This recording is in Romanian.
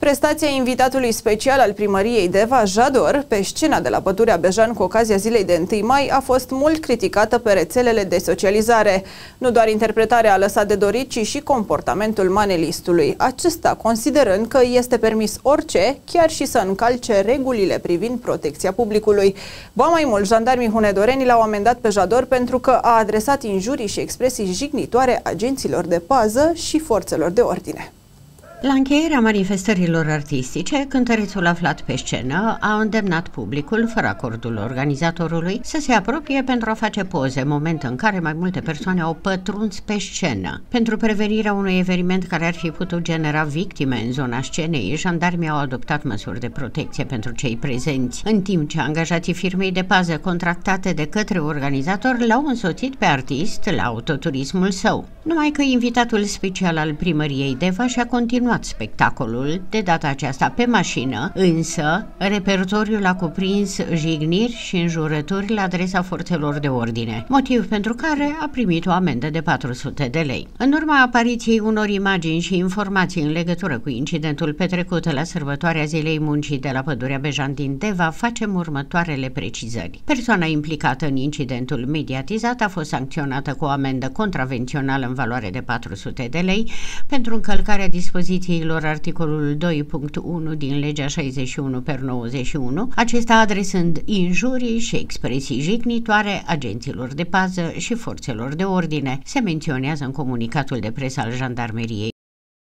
Prestația invitatului special al primăriei Deva, Jador, pe scena de la Pădurea Bejan cu ocazia zilei de 1 mai a fost mult criticată pe rețelele de socializare. Nu doar interpretarea a lăsat de dorit, ci și comportamentul manelistului. Acesta considerând că este permis orice, chiar și să încalce regulile privind protecția publicului. Ba mai mult, jandarmii hunedoreni l-au amendat pe Jador pentru că a adresat injurii și expresii jignitoare agenților de pază și forțelor de ordine. La încheierea manifestărilor artistice, cântărețul aflat pe scenă a îndemnat publicul, fără acordul organizatorului, să se apropie pentru a face poze, moment în care mai multe persoane au pătruns pe scenă. Pentru prevenirea unui eveniment care ar fi putut genera victime în zona scenei, jandarmii au adoptat măsuri de protecție pentru cei prezenți, în timp ce angajații firmei de pază contractate de către organizator l-au însoțit pe artist la autoturismul său. Numai că invitatul special al primăriei Deva și-a continuat spectacolul, de data aceasta pe mașină, însă repertoriul a cuprins jigniri și înjurături la adresa forțelor de ordine, motiv pentru care a primit o amendă de 400 de lei. În urma apariției unor imagini și informații în legătură cu incidentul petrecut la sărbătoarea Zilei Muncii de la Pădurea Bejan din Deva, facem următoarele precizări. Persoana implicată în incidentul mediatizat a fost sancționată cu o amendă contravențională în valoare de 400 de lei pentru încălcarea dispozițiilor articolul 2.1 din legea 61/91, acesta adresând injurii și expresii jignitoare agenților de pază și forțelor de ordine, se menționează în comunicatul de presă al jandarmeriei.